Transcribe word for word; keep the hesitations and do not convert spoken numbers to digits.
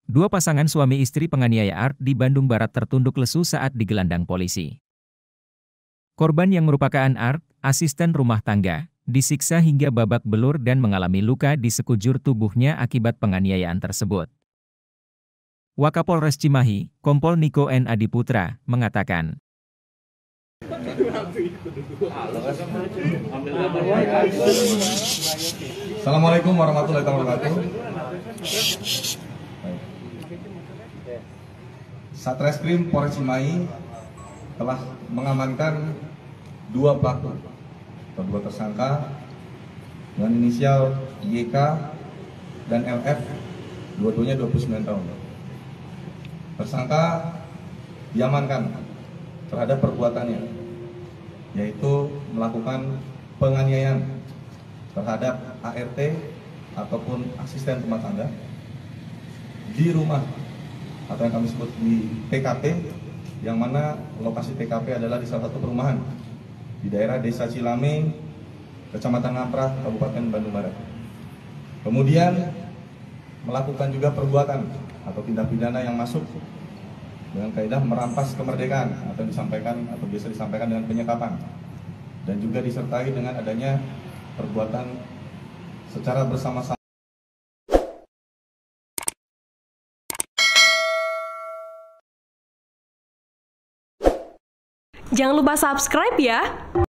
Dua pasangan suami istri penganiaya Art di Bandung Barat tertunduk lesu saat digelandang polisi. Korban yang merupakan Art, asisten rumah tangga, disiksa hingga babak belur dan mengalami luka di sekujur tubuhnya akibat penganiayaan tersebut. Wakapolres Cimahi, Kompol Niko N. Adiputra, mengatakan, Assalamualaikum warahmatullahi wabarakatuh. Satreskrim Polres Cimahi telah mengamankan dua pelaku atau dua tersangka dengan inisial Y K dan L F, dua-duanya dua puluh sembilan tahun. Tersangka diamankan terhadap perbuatannya, yaitu melakukan penganiayaan terhadap A R T ataupun asisten rumah tangga di rumah atau yang kami sebut di T K P, yang mana lokasi T K P adalah di salah satu perumahan di daerah Desa Cilame, Kecamatan Ngamprah, Kabupaten Bandung Barat. Kemudian melakukan juga perbuatan atau tindak pidana yang masuk dengan kaidah merampas kemerdekaan atau disampaikan atau biasa disampaikan dengan penyekapan, dan juga disertai dengan adanya perbuatan secara bersama-sama. Jangan lupa subscribe ya.